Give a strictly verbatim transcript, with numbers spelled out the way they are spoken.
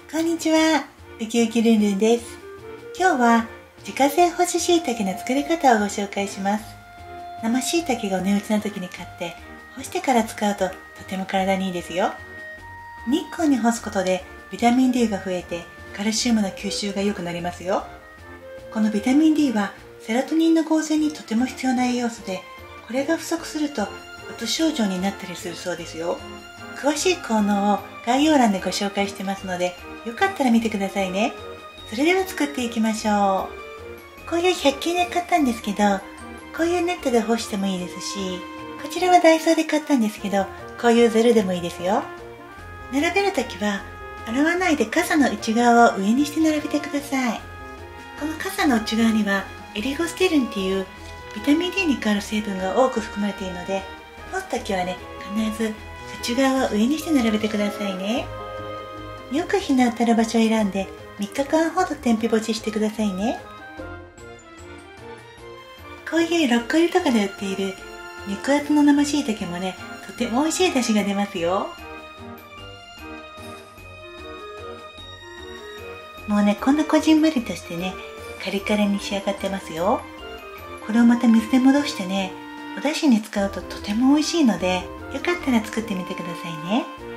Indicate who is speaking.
Speaker 1: こんにちは、ウキウキルンルンです。今日は自家製干し椎茸の作り方をご紹介します。生椎茸がお値打ちな時に買って干してから使うととても体にいいですよ。日光に干すことでビタミン ディー が増えてカルシウムの吸収が良くなりますよ。このビタミン ディー はセロトニンの合成にとても必要な栄養素で、これが不足するとうつ症状になったりするそうですよ。詳しい効能を概要欄でご紹介してますので、よかったら見てくださいね。それでは作っていきましょう。こういうひゃく均で買ったんですけど、こういうネットで干してもいいですし、こちらはダイソーで買ったんですけど、こういうザルでもいいですよ。並べるときは洗わないで傘の内側を上にして並べてください。この傘の内側にはエリゴステルンっていうビタミン ディー に変わる成分が多く含まれているので、干すときはね、必ず内側を上にして並べてくださいね。よく日の当たる場所を選んでみっかかんほど天日干ししてくださいね。こういうろっこ入りとかで売っている肉厚の生椎茸もね、とても美味しい出汁が出ますよ。もうね、こんなこじんまりとしてね、カリカリに仕上がってますよ。これをまた水で戻してね、お出汁に使うととても美味しいので、よかったら作ってみてくださいね。